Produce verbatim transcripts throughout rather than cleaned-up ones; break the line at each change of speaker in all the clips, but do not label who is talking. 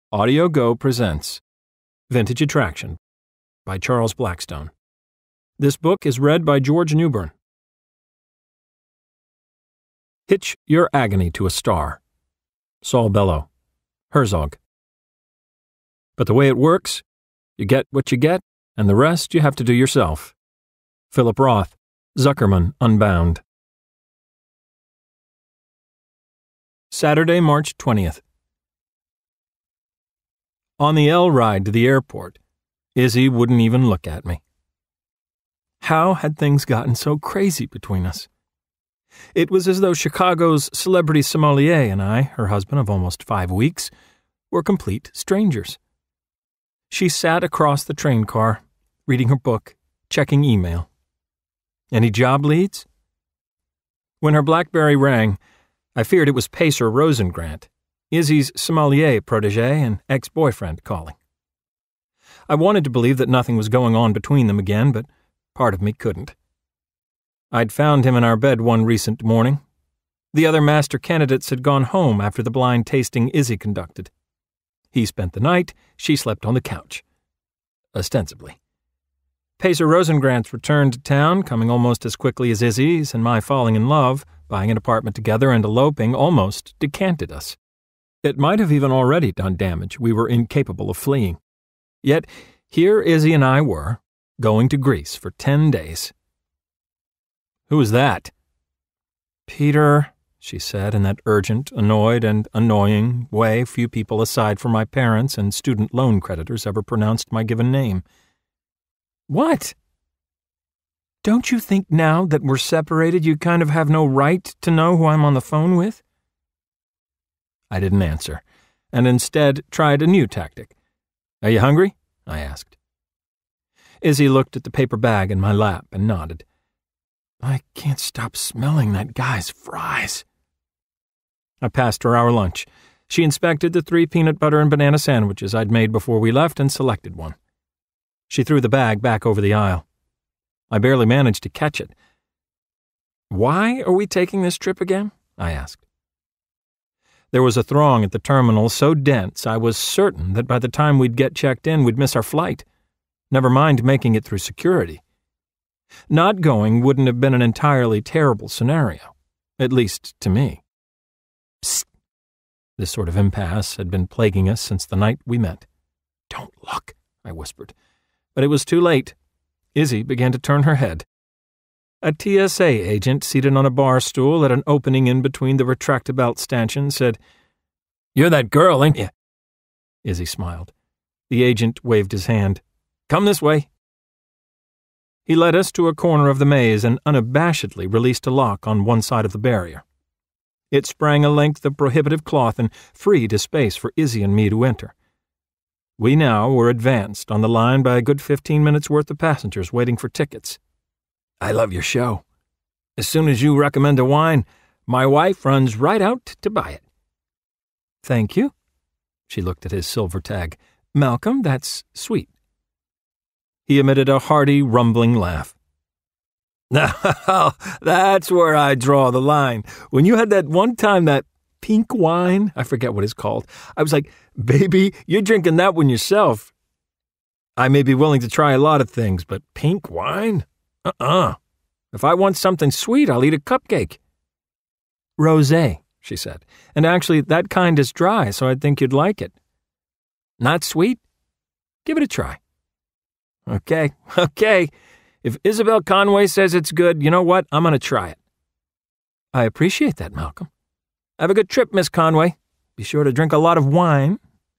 AudioGo presents Vintage Attraction by Charles Blackstone. This book is read by George Newbern. Hitch your agony to a star. Saul Bellow. Herzog. But the way it works, you get what you get, and the rest you have to do yourself. Philip Roth. Zuckerman Unbound. Saturday, March twentieth. On the L ride to the airport, Izzy wouldn't even look at me. How had things gotten so crazy between us? It was as though Chicago's celebrity sommelier and I, her husband of almost five weeks, were complete strangers. She sat across the train car, reading her book, checking email. Any job leads? When her BlackBerry rang, I feared it was Pacer Rosengrant, Izzy's sommelier protege and ex-boyfriend, calling. I wanted to believe that nothing was going on between them again, but part of me couldn't. I'd found him in our bed one recent morning. The other master candidates had gone home after the blind tasting Izzy conducted. He spent the night, she slept on the couch. Ostensibly. Pacer Rosengrant's return to town, coming almost as quickly as Izzy's, and my falling in love, buying an apartment together and eloping, almost decanted us. It might have even already done damage we were incapable of fleeing. Yet here Izzy and I were, going to Greece for ten days. "Who was that?" "Peter," she said in that urgent, annoyed, and annoying way few people aside from my parents and student loan creditors ever pronounced my given name. "What?" "Don't you think now that we're separated you kind of have no right to know who I'm on the phone with?" I didn't answer, and instead tried a new tactic. "Are you hungry?" I asked. Izzy looked at the paper bag in my lap and nodded. "I can't stop smelling that guy's fries." I passed her our lunch. She inspected the three peanut butter and banana sandwiches I'd made before we left and selected one. She threw the bag back over the aisle. I barely managed to catch it. "Why are we taking this trip again?" I asked. There was a throng at the terminal so dense I was certain that by the time we'd get checked in we'd miss our flight, never mind making it through security. Not going wouldn't have been an entirely terrible scenario, at least to me. Psst. This sort of impasse had been plaguing us since the night we met. "Don't look," I whispered. But it was too late. Izzy began to turn her head. A T S A agent seated on a bar stool at an opening in between the retractable stanchions said, "You're that girl, ain't you?" Izzy smiled. The agent waved his hand. "Come this way." He led us to a corner of the maze and unabashedly released a lock on one side of the barrier. It sprang a length of prohibitive cloth and freed a space for Izzy and me to enter. We now were advanced on the line by a good fifteen minutes' worth of passengers waiting for tickets. "I love your show. As soon as you recommend a wine, my wife runs right out to buy it." "Thank you." She looked at his silver tag. "Malcolm, that's sweet." He emitted a hearty, rumbling laugh. "Now, that's where I draw the line. When you had that one time, that pink wine, I forget what it's called, I was like, baby, you're drinking that one yourself. I may be willing to try a lot of things, but pink wine? Uh-uh. If I want something sweet, I'll eat a cupcake." "Rosé," she said. "And actually, that kind is dry, so I think you'd like it." "Not sweet? Give it a try." "Okay, okay. If Isabelle Conway says it's good, you know what? I'm going to try it." "I appreciate that, Malcolm." "Have a good trip, Miss Conway. Be sure to drink a lot of wine."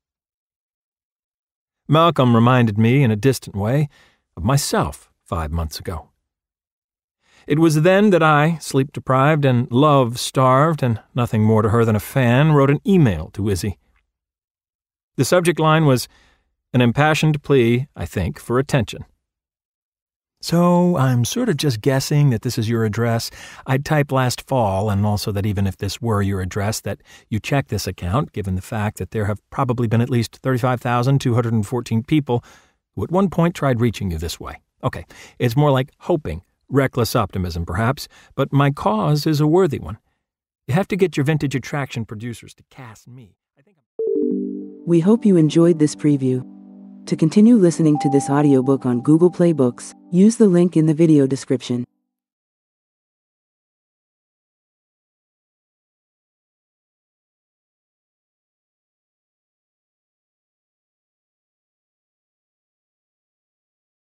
Malcolm reminded me, in a distant way, of myself five months ago. It was then that I, sleep-deprived and love-starved and nothing more to her than a fan, wrote an email to Izzy. The subject line was an impassioned plea, I think, for attention. "So I'm sort of just guessing that this is your address. I'd typed last fall, and also that even if this were your address, that you check this account, given the fact that there have probably been at least thirty-five thousand two hundred fourteen people who at one point tried reaching you this way. Okay, it's more like hoping, reckless optimism perhaps, but my cause is a worthy one. You have to get your vintage attraction producers to cast me. I think I'm...
We hope you enjoyed this preview. To continue listening to this audiobook on Google Play Books, use the link in the video description.